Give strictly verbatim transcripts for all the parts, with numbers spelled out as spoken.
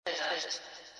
This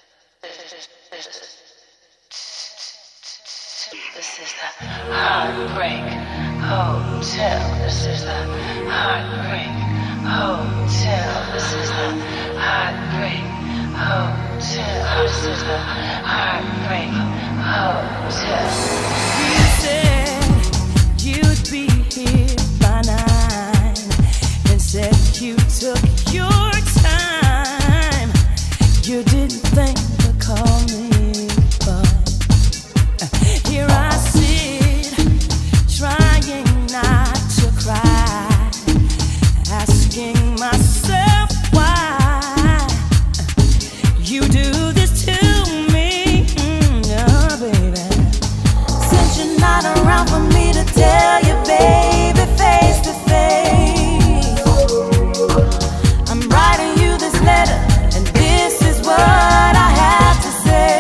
is the Heartbreak Hotel. This is the Heartbreak Hotel. This is the Heartbreak Hotel. This is the Heartbreak Hotel. You said you'd be here by nine, and said you took your time. You didn't think to call me, but here I sit, trying not to cry, asking myself why you do this to me, oh baby. Since you're not around for me to tell you, baby, face to face, I'm writing you this letter, and this is what I have to say.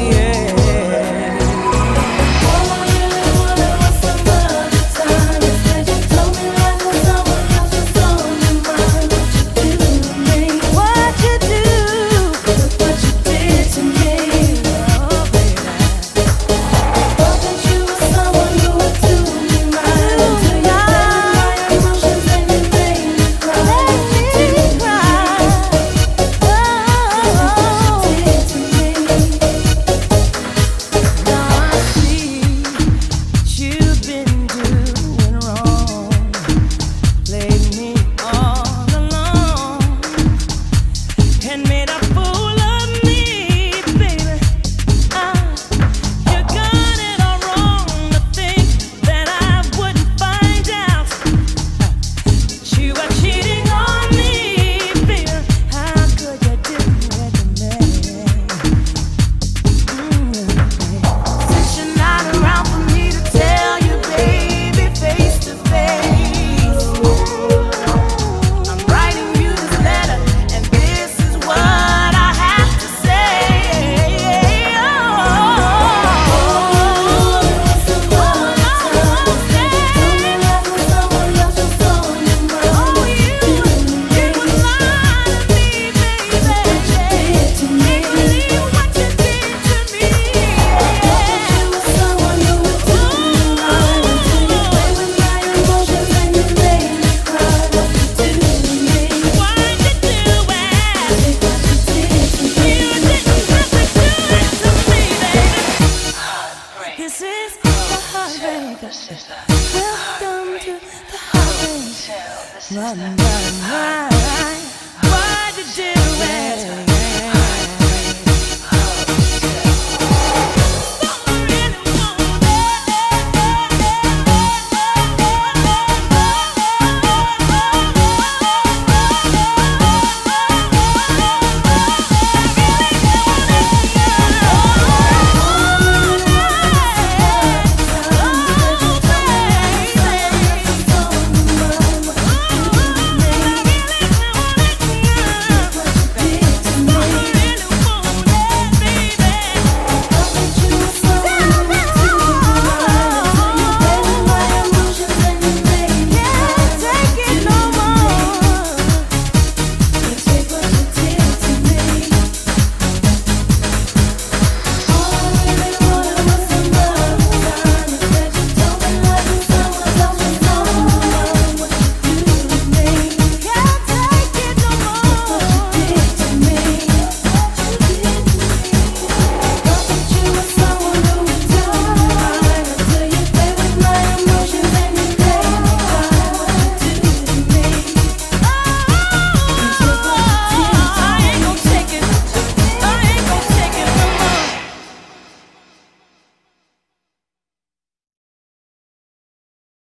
This is the Heartbreak. Welcome to the Heartbreak. Run, run, run.